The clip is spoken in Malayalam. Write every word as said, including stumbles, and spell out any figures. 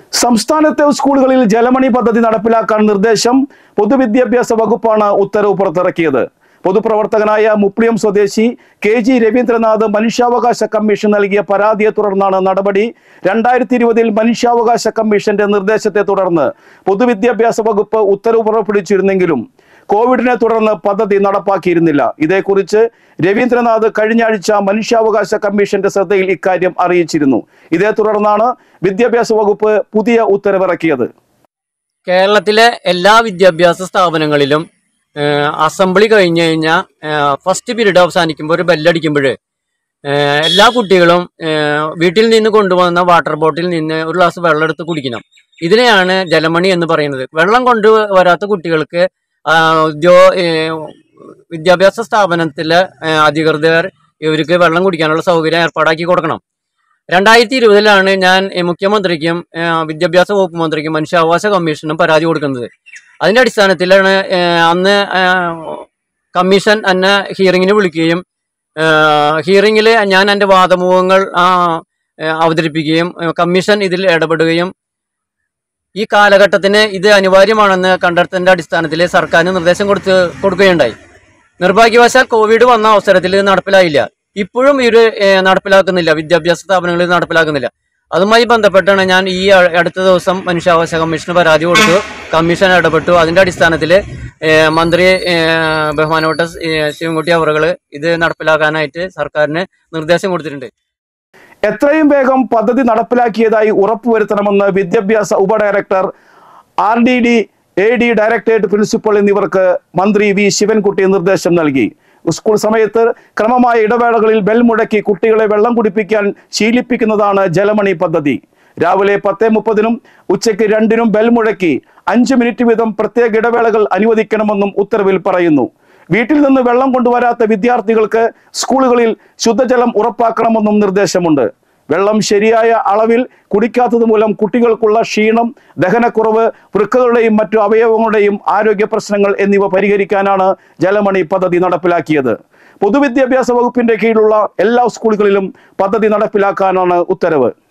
സംസ്ഥാനത്തെ സ്കൂളുകളിൽ ജലമണി പദ്ധതി നടപ്പിലാക്കാൻ നിർദ്ദേശം പൊതുവിദ്യാഭ്യാസ വകുപ്പാണ് ഉത്തരവ് പുറത്തിറക്കിയത്. പൊതുപ്രവർത്തകനായ മുപ്ലിയം സ്വദേശി കെ ജി രവീന്ദ്രനാഥ് മനുഷ്യാവകാശ കമ്മീഷൻ നൽകിയ പരാതിയെ തുടർന്നാണ് നടപടി. രണ്ടായിരത്തി ഇരുപതിൽ മനുഷ്യാവകാശ കമ്മീഷന്റെ നിർദ്ദേശത്തെ തുടർന്ന് പൊതുവിദ്യാഭ്യാസ വകുപ്പ് ഉത്തരവ് പുറപ്പെടുവിച്ചിരുന്നെങ്കിലും കോവിഡിനെ തുടർന്ന് പദ്ധതി നടപ്പാക്കിയിരുന്നില്ല. ഇതേക്കുറിച്ച് രവീന്ദ്രനാഥ് കഴിഞ്ഞ ആഴ്ച മനുഷ്യാവകാശ കമ്മീഷന്റെ ശ്രദ്ധയിൽ ഇക്കാര്യം അറിയിച്ചിരുന്നു. ഇതേ തുടർന്നാണ് വിദ്യാഭ്യാസ വകുപ്പ് പുതിയ ഉത്തരവിറക്കിയത്. കേരളത്തിലെ എല്ലാ വിദ്യാഭ്യാസ സ്ഥാപനങ്ങളിലും അസംബ്ലി കഴിഞ്ഞു കഴിഞ്ഞാൽ ഫസ്റ്റ് പീരീഡ് അവസാനിക്കുമ്പോൾ ഒരു ബെല്ലടിക്കുമ്പോൾ എല്ലാ കുട്ടികളും വീട്ടിൽ നിന്ന് കൊണ്ടുവന്ന വാട്ടർ ബോട്ടിൽ നിന്ന് ഒരു ഗ്ലാസ് വെള്ളം എടുത്ത് കുടിക്കണം. ഇതിനെയാണ് ജലമണി എന്ന് പറയുന്നത്. വെള്ളം കൊണ്ടുവരാത്ത കുട്ടികൾക്ക് ഉദ്യോ വിദ്യാഭ്യാസ സ്ഥാപനത്തിലെ അധികൃതർ ഇവർക്ക് വെള്ളം കുടിക്കാനുള്ള സൗകര്യം ഏർപ്പാടാക്കി കൊടുക്കണം. രണ്ടായിരത്തി ഇരുപതിലാണ് ഞാൻ മുഖ്യമന്ത്രിക്കും വിദ്യാഭ്യാസ വകുപ്പ് മന്ത്രിക്കും മനുഷ്യാവകാശ കമ്മീഷനും പരാതി കൊടുക്കുന്നത്. അതിൻ്റെ അടിസ്ഥാനത്തിലാണ് അന്ന് കമ്മീഷൻ എന്നെ ഹിയറിങ്ങിന് വിളിക്കുകയും ഹിയറിങ്ങിൽ ഞാൻ എൻ്റെ വാദമുഖങ്ങൾ അവതരിപ്പിക്കുകയും കമ്മീഷൻ ഇതിൽ ഇടപെടുകയും ഈ കാലഘട്ടത്തിന് ഇത് അനിവാര്യമാണെന്ന് കണ്ടെത്തലിൻ്റെ അടിസ്ഥാനത്തിൽ സർക്കാരിന് നിർദ്ദേശം കൊടുത്ത് കൊടുക്കുകയുണ്ടായി. നിർഭാഗ്യവശാൽ കോവിഡ് വന്ന അവസരത്തിൽ ഇത് നടപ്പിലായില്ല. ഇപ്പോഴും ഇവർ നടപ്പിലാക്കുന്നില്ല, വിദ്യാഭ്യാസ സ്ഥാപനങ്ങളിൽ നടപ്പിലാക്കുന്നില്ല. അതുമായി ബന്ധപ്പെട്ടാണ് ഞാൻ ഈ അടുത്ത ദിവസം മനുഷ്യാവകാശ കമ്മീഷന് പരാതി കൊടുത്തു. കമ്മീഷൻ ഇടപെട്ടു. അതിൻ്റെ അടിസ്ഥാനത്തിൽ മന്ത്രി ബഹുമാനപ്പെട്ട ശിവൻകുട്ടി അവറുകൾ ഇത് നടപ്പിലാക്കാനായിട്ട് സർക്കാരിന് നിർദ്ദേശം കൊടുത്തിട്ടുണ്ട്. എത്രയും വേഗം പദ്ധതി നടപ്പിലാക്കിയതായി ഉറപ്പുവരുത്തണമെന്ന് വിദ്യാഭ്യാസ ഉപഡയറക്ടർ, R D D, A D directorate principal എന്നിവർക്ക് മന്ത്രി വി ശിവൻകുട്ടി നിർദ്ദേശം നൽകി. സ്കൂൾ സമയത്ത് ക്രമമായ ഇടവേളകളിൽ ബെൽ മുഴക്കി കുട്ടികളെ വെള്ളം കുടിപ്പിക്കാൻ ശീലിപ്പിക്കുന്നതാണ് ജലമണി പദ്ധതി. രാവിലെ പത്ത് മുപ്പതിനും ഉച്ചയ്ക്ക് രണ്ടിനും ബെൽ മുഴക്കി അഞ്ച് മിനിറ്റ് വീതം പ്രത്യേക ഇടവേളകൾ അനുവദിക്കണമെന്നും ഉത്തരവിൽ പറയുന്നു. വീട്ടിൽ നിന്ന് വെള്ളം കൊണ്ടുവരാത്ത വിദ്യാർത്ഥികൾക്ക് സ്കൂളുകളിൽ ശുദ്ധജലം ഉറപ്പാക്കണമെന്നും നിർദ്ദേശമുണ്ട്. വെള്ളം ശരിയായ അളവിൽ കുടിക്കാത്തത് മൂലം കുട്ടികൾക്കുള്ള ക്ഷീണം, ദഹനക്കുറവ്, വൃക്കകളുടെയും മറ്റു അവയവങ്ങളുടെയും ആരോഗ്യ പ്രശ്നങ്ങൾ എന്നിവ പരിഹരിക്കാനാണ് ജലമണി പദ്ധതി നടപ്പിലാക്കിയത്. പൊതുവിദ്യാഭ്യാസ വകുപ്പിന്റെ കീഴിലുള്ള എല്ലാ സ്കൂളുകളിലും പദ്ധതി നടപ്പിലാക്കാനാണ് ഉത്തരവ്.